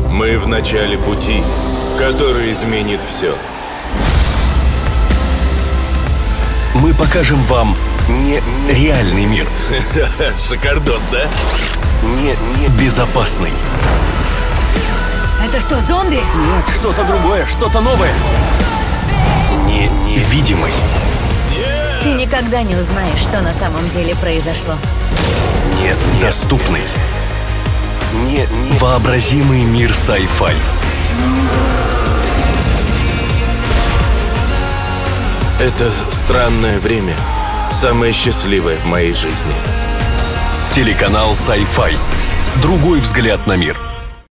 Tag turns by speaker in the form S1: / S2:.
S1: Мы в начале пути, который изменит все.
S2: Мы покажем вам не реальный мир.
S1: Шикардос, да?
S2: Не безопасный.
S3: Это что, зомби?
S4: Нет, что-то другое, что-то новое.
S2: Невидимый.
S3: Ты никогда не узнаешь, что на самом деле произошло.
S2: Недоступный. Вообразимый мир sci-fi.
S1: Это странное время. Самое счастливое в моей жизни.
S2: Телеканал Sci-Fi. Другой взгляд на мир.